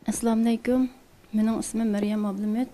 Assalamu alaykum. Mening ismim Maryam Abdumet.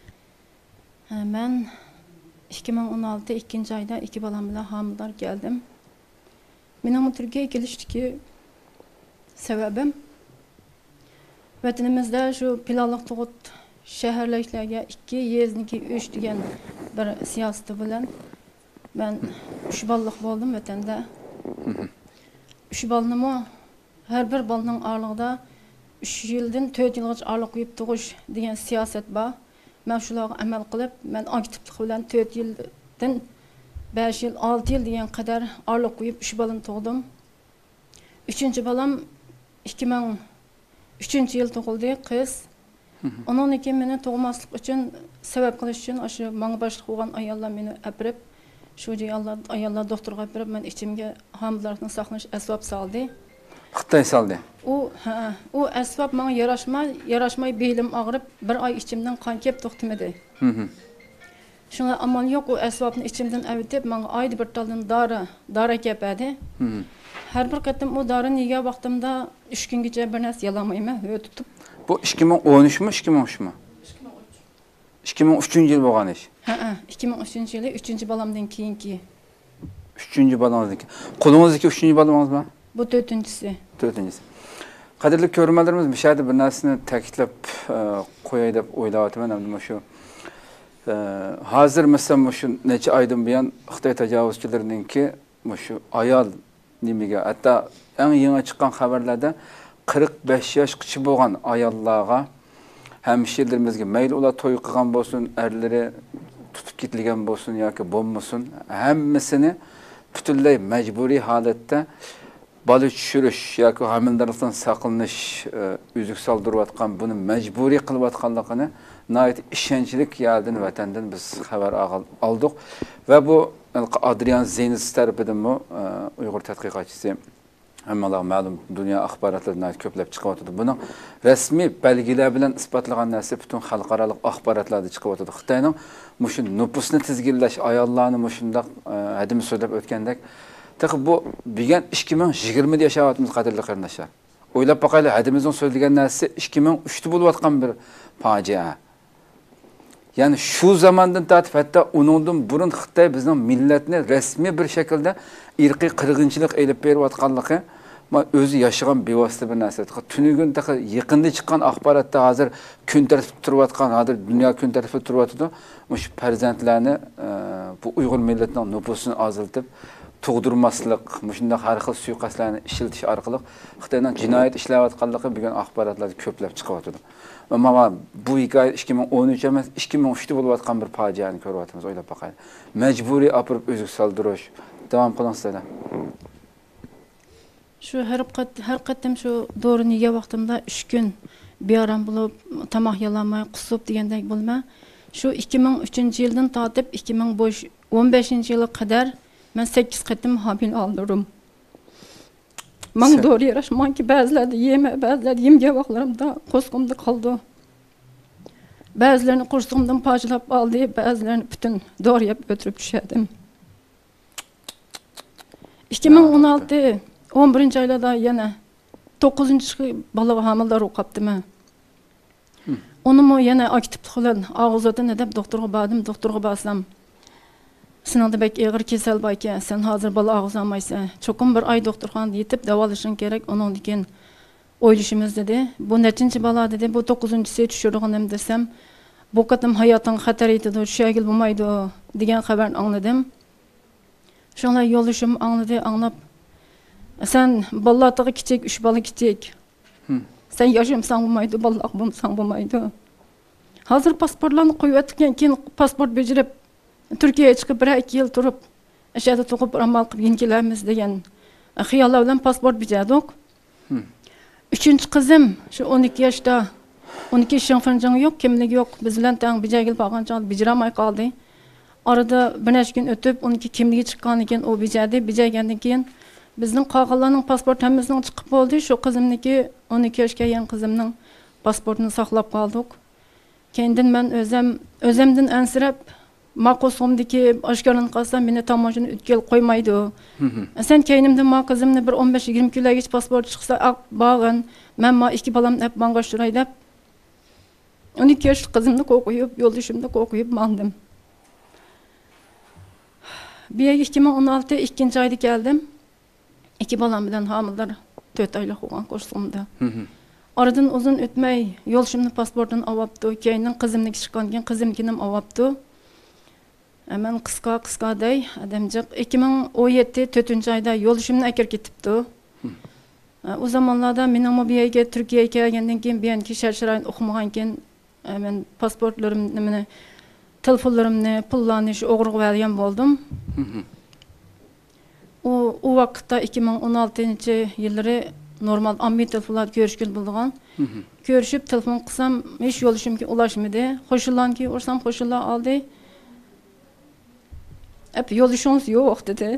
Ben 2016 ikinci ayda iki balam bilan homilador keldim. Mening Turkiyaga kelishdagi sebebim vatanimizda shu planliq tug'ut shaharliklarga 2, yezniki 3 degan bir siyosati bilan ben 3 balliq bo'ldim vatanda. 3 balnımı her bir balning ağırlığında 3 yıldan 4 yılgacha araliq qo'yib tug'ish degan siyosat bor. Men shularga amal qilib, men aktivlik bilan 4 yildan 5 yil, 6 yil degan qadar araliq qo'yib 3 balani tug'dim. 3-chi balam 2003 yil tug'ildi, qiz. Ondan keyin meni tug'maslik uchun sabab qilish uchun o'sha menga boshliq bo'lgan ayollar meni apirib, shu ayollar doktorga apirib, men ichimga homilalikni saqlash asbab soldi. Xitoy soldi. O asbab menga yarashmay belim og'rib, bir oy ichimdan qon kelib to'xtamadi. Shunga amal yo'q, o asbabni ichimdan avitib, menga oyda bir taldan dori keladi. Har bir qatim o dorini yegan vaqtimda 3 kungacha bir narsa yalamayman, tutib. Bu 2013 mi, 2013 mi? 2003 yil bo'lgan ish. 2003 yili 3-chi balamdan keyingi. 3-chi balangizniki. Qo'lingizdagi 3-chi balangizmi? Bu 4-chisi. 4-chisi. Qadrli ko'ruvchilarimiz, bir şeyde bir narsani ta'kidlab qo'yay deb o'ylayapman. Endi shu hozir mesela shu necha oydan buyon Xitoy tajovuzchilarininki shu ayol nimaga, hatto eng yangi chiqqan xabarlarda 45 yoshgacha bo'lgan ayollarga hemşirlerimizga mayli ular to'y qilgan bo'lsin, erlari tutib ketilgan bo'lsin yoki bo'lmasin, hammasini butunlay majburiy holatda bola tushirish yoki homiladorlikdan saqlanish uzuk soldirayotgan, buni majburiy qilayotganligini nihoyat ishonchli yerdan vatandan biz xabar oldik va bu Adrian Zeynus tarafidan Uyg'ur tadqiqotchisi hammalar ma'lum dunyo axborotlaridan ko'plab chiqyapti. Buni rasmiy belgilar bilan isbotlagan narsa butun xalqaro axborotlarda chiqyapti. Xitoyning mushu nüfusni tizginlash, ayollarni mushundaq hadim so'zlab o'tgandek, bu degan 2020da yashayapmiz qadrli qarindoshlar. O'ylab boqaylik, hadimizning so'zlagan narsa 2003da bo'layotgan bir fojia. Yani şu zamandan tartib hatta uningdan burun Xitoy bizning millatni rasmiy bir shaklda irqiy qirg'inchilik elib berayotganligi o'zi yashagan bevosita bir narsa. Tunigun yaqinda chiqqan axborotda hozir kun tartibida turayotgan, hozir dunyo kun tartibida turayotdi. Mush farzandlarni bu Uyg'ur millatining nüfusini azaltib tug'dirmaslik, shunday har xil suiqasdlarni ishiltish orqali Xitoyning jinoyat ishlayotganligi bugun axborotlarda ko'plab chiqyapti. Ama bu hikoya 2013 emas, 2003da bo'layotgan bir fojiani ko'ryapmiz, o'ylab boqaylik. Majburiy apirib o'zuk soldirish. Davom qiling sizlar. Şu her qatim şu doğrunu yegan vaqtimda 3 kun bearam bo'lib, tamoq yalamay, qusib degandek bo'lma. Şu 2003-yildan tortib 2015-yilga qadar men 8 qatim hamil oldim. Men doğru yarashmanki ba'zilarda yeme, ba'zilarda yemga vaqtlarimda qo'sqimda qoldi. Ba'zilarini qo'sqimdan parchalab oldi, ba'zilarini butun doğru yeb o'tirib tushadim. 2016 11 aylarda yana 9-chi bola homilador bo'libdim. Onu yana aktivlik bilan og'izdan deb doktorga bordim, doktorga borsam Sınavda bek ağır kesel bayken, sen hazır bala ağızlanmaysa, çokum bir ay doktorxonada yetib davolashing kerak, onun diken o'ylashimiz dedi. Bu nechinchi bala dedi, bu 9-chisi tushirganim desam, bu qatim hayoting xatar etadi, tushagil bo'lmaydi degan xabarni angladim. Shunday yo'lishim anglab. Sen balalarga kichik, 3 bala kichik. Sen yashamsan bo'lmaydi, balalar bo'lmasang bo'lmaydi. Hozir pasportlarni qo'yib o'tgan, keyin pasport bejirib Türkiye'ye çıkıp 1-2 yıl durup aşağıda tokup amal qilib kelamiz degan xiyollar bilan pasport bijadik. 3-chi qizim şu 12 yoshda 12 shinfanjang yo'q, kimligi yo'q. Biz bilan tang bijagil bo'lgan chog'da bijiramay qoldi. Arada bir necha kun o'tib 12 kimligi chiqqan ekan, o bijadi. Bijagandan keyin bizning qolganlarning pasport hammasining chiqib bo'ldi. Shu qizimniki 12 yoshga kelgan qizimning pasportini saqlab qoldik. Kendim men o'zimdan ansirab Maqosumdaki aşkarın qalsam meni tamoshini o'tkazib qo'ymaydi. Sen keynimdan ma qizimni bir 15-20 kilogacha pasport chiqsa, bağın, men ma 2 balam hep manga shuray deb 12 yaşlı kızımda okuyup, yoldaşımda okuyup mandım. Bir 2016 ikinci ayda geldim. 2 balam bilen hamılar 4 aylık olan koştuğumda. Aradan uzun ötmey yoldaşımın pasportunu avaptı. Keyinin kızımını çıkanken kızımkinim avaptı. Hemen kıska dey adamcık 2017 4. ayda yoldaşımını eker gitipti. O zamanlarda men ama bir yerge Türkiye'ye gelgenden keyin bir yanki şarşırayın okumaganken hemen pasportlarımni, telefonlarımni, pullarni şu o'g'irib olgan boldum. O vaqtda 2016 yılları normal ammi telefonlar görüşkül bulduğun. Görüşüp telefon kısam hiç yoldaşımki ulaşmadı. Koşullanki ursam koşullar aldı. Hep yoldaşınız yok dedi.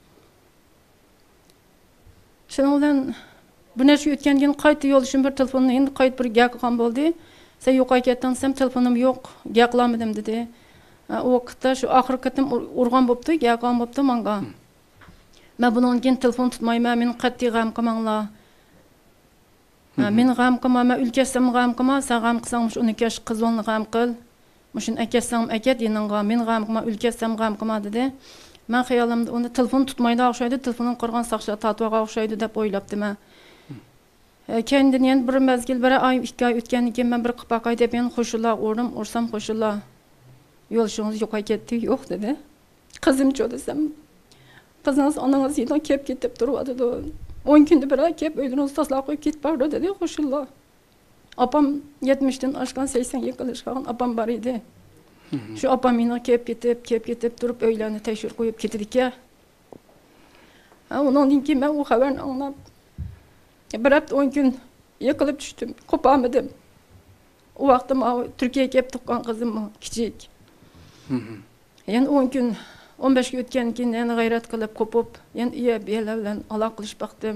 Şuna olan bu neçe ötken gün qaytı yoldaşım bir telefonunu endi qayt bir gap qilgan bo'ldi. Sen yo'q aytgansam telefonim yo'q, gaplanmadim dedi. O vaqtda şu oxirgi qatim urgan bo'pti, gap qilgan bo'pti menga. Men bundan keyin telefon tutmayman, meni qat'iy g'am qilmanglar. Men g'am qilmayman, ulkasam g'am qilma, sen g'am qilsang shu 12 yosh qizimni g'am qil. Mushin akasam akat yeningga men g'am qilma, ulkasam g'am qilma dedi. Men xayolimda uni telefon tutmaydi o'xshaydi, telefonin qirgan saqcha tatvaga o'xshaydi deb o'ylabdim men. Kendin yen bir mezgil bir ay 2 ay ötkendan keyin men bir qipaqay deb men qo'shillar ursam qo'shillar. Yo'lishingiz yo'q ketdi, yo'q dedi. Qizim cho'dasam Kızınız ananız yine kep gidip durmadı. 10 günde bir ay kep öylünüz taslak koyup git bardı dedi koşullar. Apam 70'ten aşkan 80 yıkılışkan apam var idi. Şu apam yine kep gidip durup öyleni teşhir koyup getirdik ya. Ondan ki ben o haberini anlap bir hafta 10 gün yıkılıp düştüm. Kopamadım. O vaktim Türkiye'ye kep tukkan kızım küçük. Yani 10 gün 15 gün ötken keyin yana gayret qilib ko'pib, endi iya bela bilan aloqa qilib baqdim.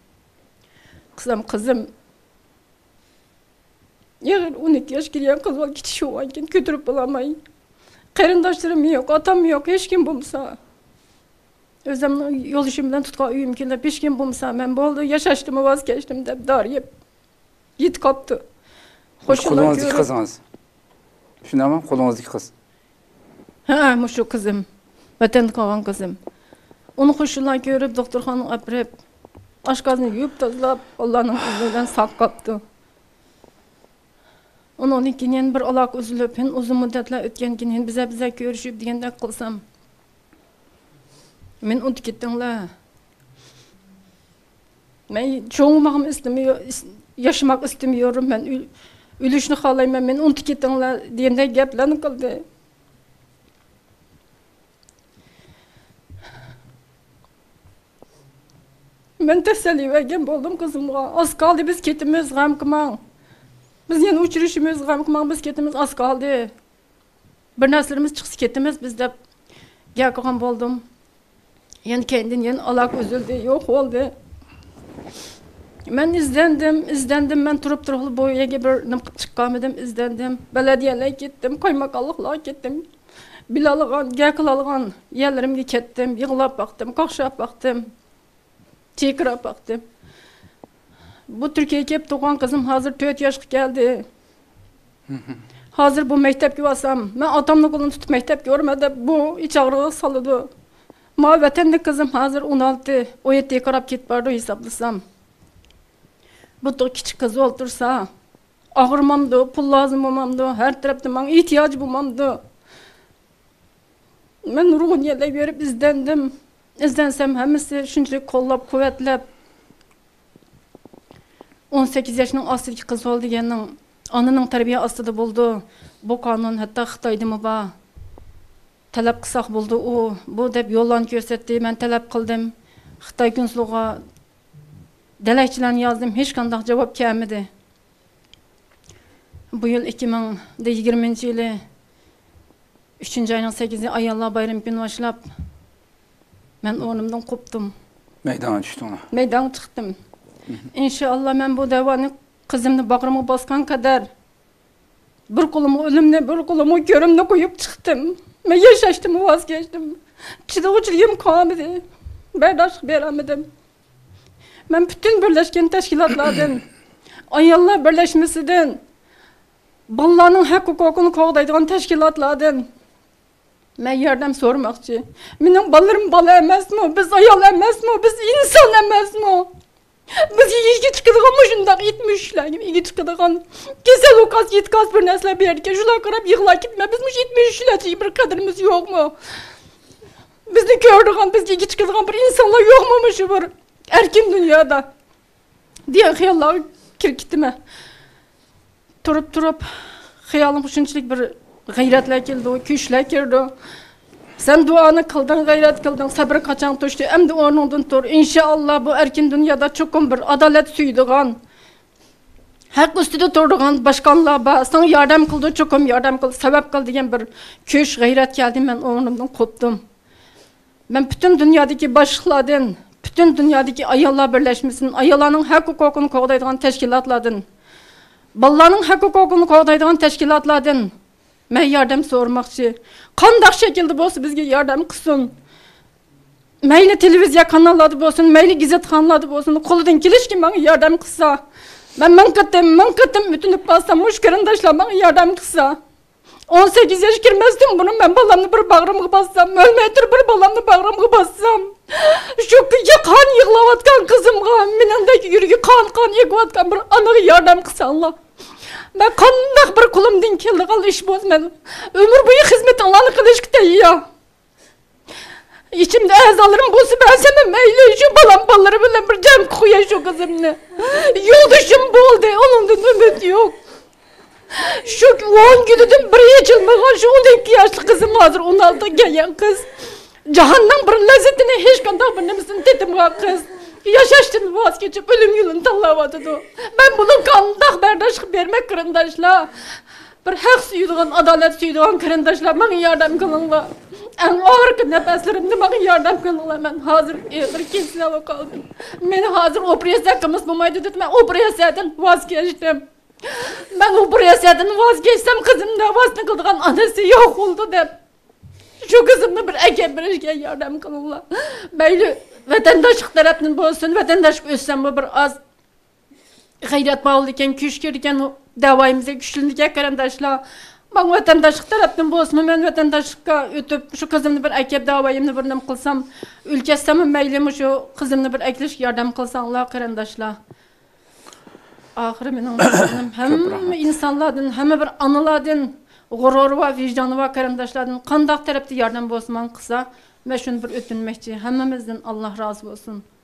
Kızım Eğer 12 yosh kirgan qiz bol kichik bo'lgan ko'tarib bo'lamay. Qarindoshlarım yo'q, otam yo'q, hech kim bo'lmasa. O'zimni yo'lishim bilan tutgan uyim kelib, hech kim bo'lmasa, men bo'ldi, yashashdim, voz kechdim deb darib yetib qopti. Qo'lingizdagi qizingiz. Shunami? Qo'lingizdagi qiz. Ha, mushu kızım. Vatanda qolgan kızım. Onu qo'shillar ko'rib, doktorxonaga apirib, oshqozni yuvib tozalab, Allohning izni bilan sog' qoldi. Ondan keyin bir aloqa uzilib, uzun muddatlar o'tgan keyin biza ko'rishib degandek qilsam, men unutib ketdinglar. Men cho'ngmoqni istemiyorum, yaşamak istemiyorum, men ölüşni xohlayman, men unutib ketdinglar degandek gaplarni qildi. Ben teselli vergen boldum kızımla. Az kaldı biz ketimiz gam kımang. Biz yine uçuruşumuz gam kımang biz ketimiz az kaldı. Bir neslerimiz çıksı ketimiz biz de gel kıgan boldum. Yani kendin yine alak üzüldü, yok oldu. Ben izlendim, ben turup boyaya bir nımkıp çıkamadım, izlendim. Belediyeler gittim, kaymakallıklar gittim. Bilalıgan, gel kılalıgan yerlerimge kettim, yığılap baktım, kakşap baktım. Çekirap baktım. Bu Türkiye'ye kep doğan kızım hazır 4 yaşlı geldi. Hazır bu mektepke basam. Ben atamla kolunu tutup mektep görmedi. Bu iç ağrığı salıdı. Ma vatandaş kızım hazır 16, 17 karab git bardı hesaplasam. Bu da küçük kız oldursa ağırmamdı, pul lazım olmamdı, her tarafta bana ihtiyaç bulmamdı. Ben ruhun yerle verip izlendim. İzlensem hemisi şunçalık kollap, kuvvetlep 18 yaşının astırki kız oldu degenin anının terbiye astıda buldu. Bu kanun hatta Xitayda mı ba? Talep kısak buldu o. Bu dep yollan gösterdi. Ben talep kıldım. Xitay Konsulluğa dilekçelerini yazdım. Hiç kandak cevap gelmedi. Bu yıl 2020 yılı 3. ayının 8'i Ayallah bayram günü başlap ben onumdan koptum. Meydana düştü ona. Meydana çıktım. İnşallah ben bu davanı kızımını bağrıma baskan kadar bir kolumu ölümle bir kolumu körümle koyup çıktım. Ben yaşaştım, vazgeçtim. Çıdıgıcılığım kalmadı. Berdaşlık veremedim. Ben bütün birleşken teşkilatlardan, Ayallah birleşmesinden, Ballarning haq huquqini qo'g'daydigan tashkilotlardan men yordam so'ramoqchi. Mening bolarim bola emasmi? Biz ayol emasmi? Biz inson emasmi? Biz yigitga chiqadigan shundoq 70larga yigit chiqadigan kasal uqas yetkaz bir narsa bergan. Shular qarab yig'lab ketma. Biz 70larcha bir qadrimiz yo'qmi? Bizni ko'rdigan, bizga yigit chiqadigan bir insonlar yo'qmi shu bir erkin dunyoda? Degan xayollar kirkitimi? Turib hayolim shunchalik bir g'ayratlar keldi, kuchlar kirdi. Sen duanı kıldın, gayret kıldın, sabır kaçan tuştu. Emdi o'rningdan tur. İnşallah bu erkin dünyada çokum bir adalet suydigan. Hak ustida turdigan başkanlar ba, sana yardım kıldı, çokum yardım kıldı, sebep kıldı degan bir kuch, g'ayrat keldi. Men o'rnimdan qopdim. Men bütün dünyadaki başlıklardan, bütün dünyadaki ayollar birleşmesinin, ayollarning hak huquqini qo'g'daydigan tashkilotlardan, bolalarning hak huquqini qo'g'daydigan tashkilotlardan men yordam so'ramoqchi. Qanday shaklda bo'lsa bizga yordam qilsin. Mayli televiziya kanallarida bo'lsin, mayli gazetxonlarda bo'lsin, qo'lidan kelishki menga yordam qilsa. Men qatim utunib qolsam, mush qarindoshlar menga yordam qilsa. 18 yosh kirmasdim buni men bolamni bir bag'rimga bossam, o'lmay turib bir bolamni bag'rimga bossam. Shu kuyga qon yig'layotgan qizimga, meningdagi yuragi qon yegayotgan bir onaga yordam qilsa Allah. Ben qanday bir qo'limdan kelgan ish bo'lsin. Ömür boyu xizmetinlarni qilishga tayyor. İçimde a'zolarim bo'lsa, ben sana mayli shu bolalari bilan bir jam qo'yay shu qizimni. Yo'ldoshim bo'ldi, onundan umid yo'q. Shu 10 kunidan bir yechilmagan shu 12 yoshli qizim hozir 16 kelgan qiz. Jahannam bir lazzatini hech qanday bir narsani tetimgan qiz. Yaşaştın vaz geçip ölüm yolunu tanlamadı. Ben bunu kandak berdaşlık vermek kırındaşla. Bir hak suyduğun, adalet suyduğun kırındaşla bana yardım kılınla. En ağır ki nefeslerimde bana yardım kılınla. Ben hazır bir kesine bakalım. Beni hazır operasyon kımız bulmaydı dedim. Ben operasyondan vazgeçtim. Ben operasyondan vazgeçsem kızım da vazgeçtiğin anası yok oldu de. Şu kızımda bir ekip bir işe yardım kılınla. Böyle vatandaşlık tarafından bo'lsin, vatandaşlık o'ssam bu bir az g'ayrat bağlı ekan, kuch kirgan, davoyimizga kuchlangan qarindoshlar. Ben vatandaşlık tarafından bo'lsin, men vatandaşlıkka o'tib shu qizimni bir akab davoyimni bir nima qilsam, o'lkasam maylimi shu qizimni bir aklash yordam qilsanglar qarindoshlar. Ahiri mening hamma insonlardan, hamma bir onalardan g'urur va vijdoni va qarindoshlardan qanday tarafda yordam bo'lsin qilsa, ben şunu bir ötünmekçi. Hemmimizden Allah razı olsun.